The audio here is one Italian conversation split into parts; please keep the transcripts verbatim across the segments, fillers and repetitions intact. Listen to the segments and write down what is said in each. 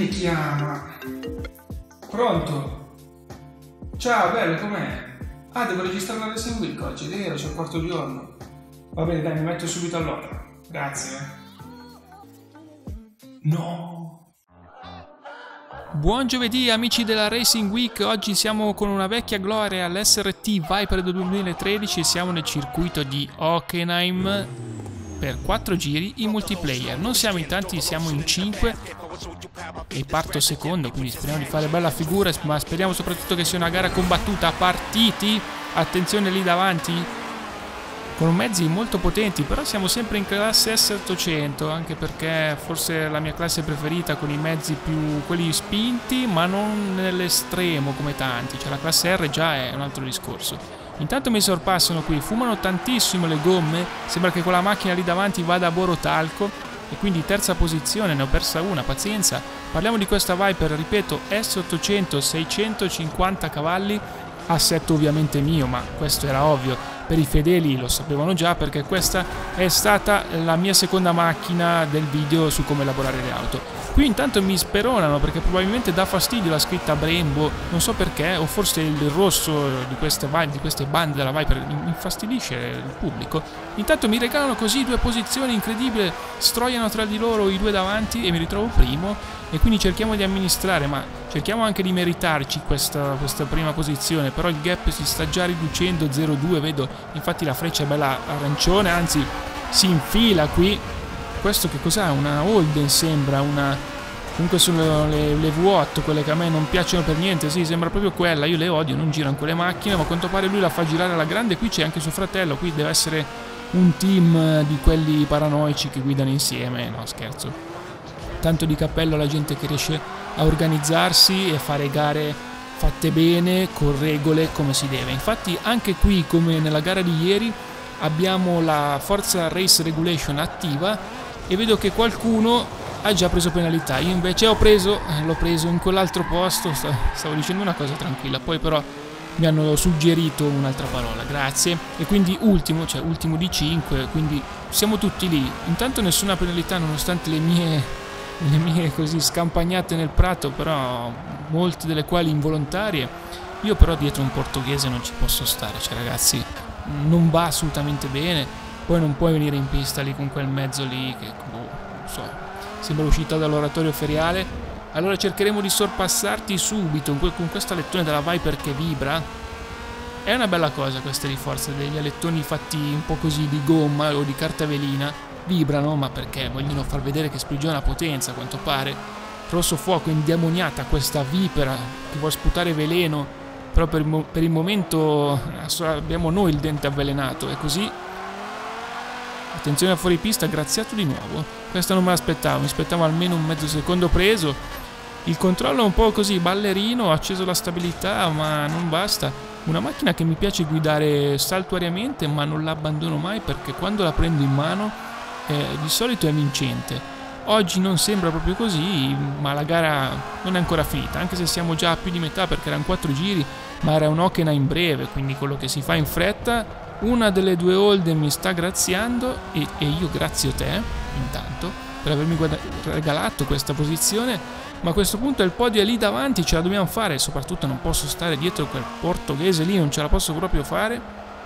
mi chiama? Pronto? Ciao, bello, com'è? Ah, devo registrare una Racing Week oggi, è vero, c'è il quarto giorno. Va bene, dai, mi metto subito all'opera. Grazie. No. Buon giovedì amici della Racing Week, oggi siamo con una vecchia gloria all'S R T Viper del duemilatredici e siamo nel circuito di Hockenheim per quattro giri in multiplayer. Non siamo in tanti, siamo in cinque e parto secondo, quindi speriamo di fare bella figura, ma speriamo soprattutto che sia una gara combattuta a partiti. Attenzione lì davanti, con mezzi molto potenti, però siamo sempre in classe S ottocento, anche perché forse è la mia classe preferita, con i mezzi più quelli spinti, ma non nell'estremo come tanti, cioè la classe R già è un altro discorso. Intanto mi sorpassano qui, fumano tantissimo le gomme, sembra che quella macchina lì davanti vada a borotalco, e quindi terza posizione, ne ho persa una, pazienza. Parliamo di questa Viper, ripeto, S ottocento, seicentocinquanta cavalli, assetto ovviamente mio, ma questo era ovvio, per i fedeli lo sapevano già, perché questa è stata la mia seconda macchina del video su come elaborare le auto. Qui intanto mi speronano perché probabilmente dà fastidio la scritta Brembo, non so perché, o forse il rosso di queste, di queste bande della Viper infastidisce il pubblico. Intanto mi regalano così due posizioni incredibili, stroiano tra di loro i due davanti e mi ritrovo primo, e quindi cerchiamo di amministrare, ma cerchiamo anche di meritarci questa, questa prima posizione, però il gap si sta già riducendo, zero due, vedo, infatti la freccia è bella arancione, anzi si infila qui. Questo che cos'è? Una Holden sembra, una... comunque sono le, le V otto, quelle che a me non piacciono per niente, sì, sembra proprio quella, io le odio, non girano quelle macchine, ma a quanto pare lui la fa girare alla grande. Qui c'è anche suo fratello, qui deve essere un team di quelli paranoici che guidano insieme, no scherzo. Tanto di cappello alla gente che riesce a organizzarsi e fare gare fatte bene, con regole, come si deve. Infatti anche qui, come nella gara di ieri, abbiamo la Forza Race Regulation attiva, e vedo che qualcuno ha già preso penalità. Io invece ho preso, l'ho preso in quell'altro posto, stavo dicendo una cosa tranquilla, poi però mi hanno suggerito un'altra parola, grazie, e quindi ultimo, cioè ultimo di cinque, quindi siamo tutti lì. Intanto nessuna penalità nonostante le mie, le mie così scampagnate nel prato, però molte delle quali involontarie. Io però dietro un portoghese non ci posso stare, cioè ragazzi, non va assolutamente bene. Poi non puoi venire in pista lì con quel mezzo lì che, boh, non so, sembra uscita dall'oratorio feriale. Allora cercheremo di sorpassarti subito con questa alettone della Viper che vibra. È una bella cosa queste di forza, degli alettoni fatti un po' così di gomma o di carta velina. Vibrano, ma perché? Vogliono far vedere che sprigiona potenza, a quanto pare. Rosso fuoco, indemoniata questa vipera che vuole sputare veleno, però per il, mo per il momento abbiamo noi il dente avvelenato, è così. Attenzione a fuori pista, graziato di nuovo. Questa non me l'aspettavo, mi aspettavo almeno un mezzo secondo preso. Il controllo è un po' così ballerino, ho acceso la stabilità, ma non basta. Una macchina che mi piace guidare saltuariamente, ma non la abbandono mai, perché quando la prendo in mano eh, di solito è vincente. Oggi non sembra proprio così, ma la gara non è ancora finita, anche se siamo già a più di metà, perché erano quattro giri, ma era un Hockenheim breve, quindi quello che si fa in fretta. Una delle due Holden mi sta graziando e, e io grazio te intanto per avermi regalato questa posizione, ma a questo punto il podio è lì davanti, ce la dobbiamo fare, soprattutto non posso stare dietro quel portoghese lì, non ce la posso proprio fare.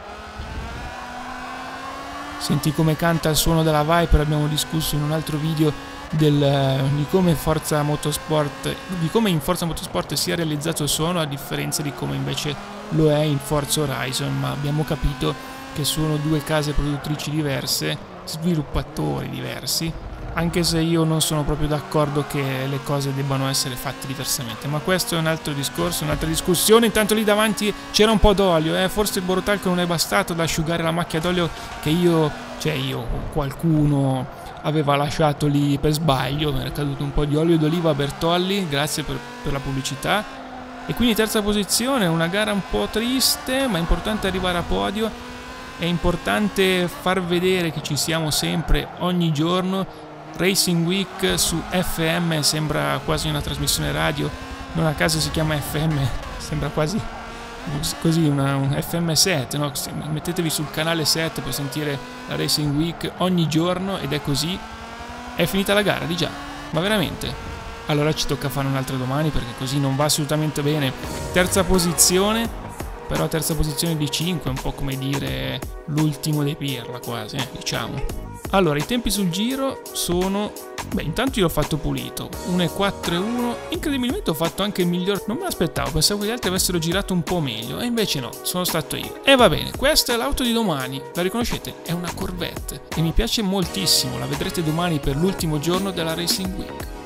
Senti come canta il suono della Viper, abbiamo discusso in un altro video del, di come Forza Motorsport, di come in Forza Motorsport sia realizzato il suono, a differenza di come invece lo è in Forza Horizon, ma abbiamo capito che sono due case produttrici diverse, sviluppatori diversi, anche se io non sono proprio d'accordo che le cose debbano essere fatte diversamente, ma questo è un altro discorso, un'altra discussione. Intanto lì davanti c'era un po' d'olio, eh? Forse il borotalco non è bastato ad asciugare la macchia d'olio che io, cioè io, qualcuno aveva lasciato lì per sbaglio, mi era caduto un po' di olio d'oliva a Bertolli, grazie per, per la pubblicità. E quindi terza posizione, una gara un po' triste, ma è importante arrivare a podio, è importante far vedere che ci siamo sempre, ogni giorno. Racing Week su F M sembra quasi una trasmissione radio, non a caso si chiama F M, sembra quasi così una, un F M sette, no? Mettetevi sul canale sette per sentire la Racing Week ogni giorno, ed è così. È finita la gara di già, ma veramente. Allora ci tocca fare un'altra domani perché così non va assolutamente bene. Terza posizione, però terza posizione di cinque, un po' come dire l'ultimo dei pirla quasi, eh, diciamo. Allora, i tempi sul giro sono... Beh, intanto io l'ho fatto pulito, uno e quattro e uno, incredibilmente ho fatto anche il miglior... Non me l'aspettavo, pensavo che gli altri avessero girato un po' meglio, e invece no, sono stato io. E va bene, questa è l'auto di domani, la riconoscete? È una Corvette, e mi piace moltissimo, la vedrete domani per l'ultimo giorno della Racing Week.